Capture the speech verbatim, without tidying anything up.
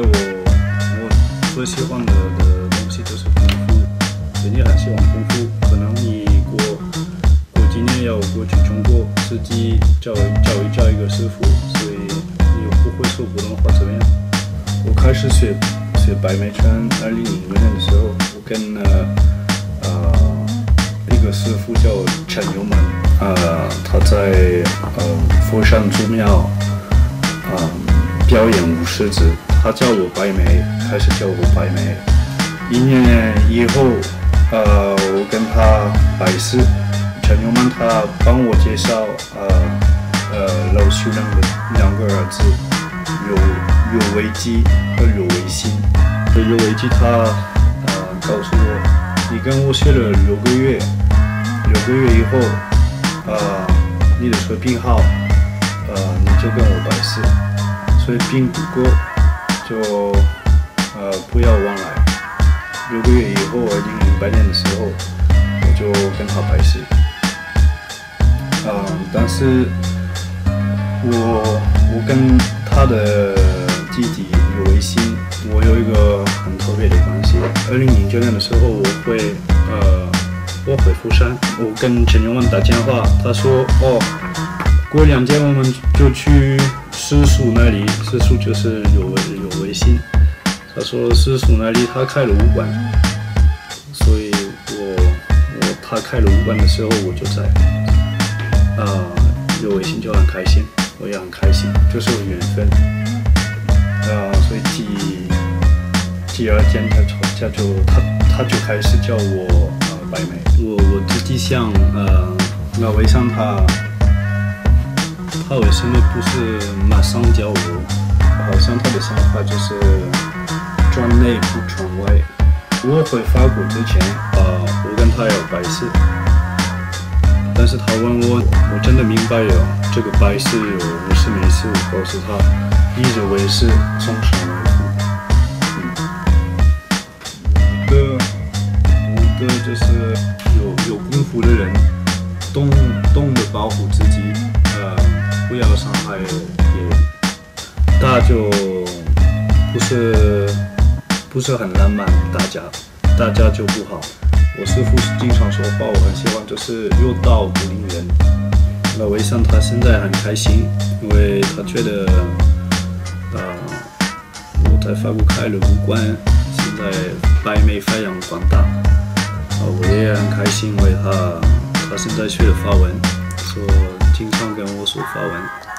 我我最喜欢的的东西就是功夫，所以你很喜欢功夫，可能你过过几年要过去中国，自己找找一找一个师傅，所以你又不会说普通话怎么样？我开始学学白眉拳，二零零六年的时候，我跟呃呃一个师傅叫陈友门，呃他在呃佛山祖庙，嗯、呃、表演武狮子。他叫我白眉，开始叫我白眉。一年以后，呃，我跟他拜师，陈友满他帮我介绍，呃呃，老徐良的两个儿子，刘刘维基和刘维新。刘维基他呃告诉我，你跟我学了六个月，六个月以后，呃，你的水平好，呃，你就跟我拜师，水平不够。就呃不要忘来。六个月以后，二零零八年的时候，我就跟他拜师。嗯，但是我我跟他的弟弟有微信，我有一个很特别的关系。二零零九年的时候，我回呃我回佛山，我跟陈永文打电话，他说哦，过两天我们就去师叔那里，师叔就是有有微信。他说师叔那里他开了武馆，所以我我他开了武馆的时候我就在，啊、呃、有微信就很开心，我也很开心，就是有缘分。啊、呃，所以第第二天他他就他他就开始叫我呃白眉，我我自己想呃那为什么他。他为什么不是马上教我？好像他的想法就是转内不转外。我回法国之前，呃，我跟他要拜师，但是他问我，我真的明白了这个拜师有五十没事，我告诉他，一直为师，终身为父。嗯，武德，武德就是有有功夫的人，懂懂得保护自己，呃。不要伤害别人，大家就不是不是很浪漫，大家大家就不好。我师父经常说话，我很喜欢，就是有道不令人。那为什么他现在很开心？因为他觉得，呃，我在法国开了武馆，现在白眉发扬光大，啊，我也很开心，因为他他现在学了法文，说。经常跟我说法文。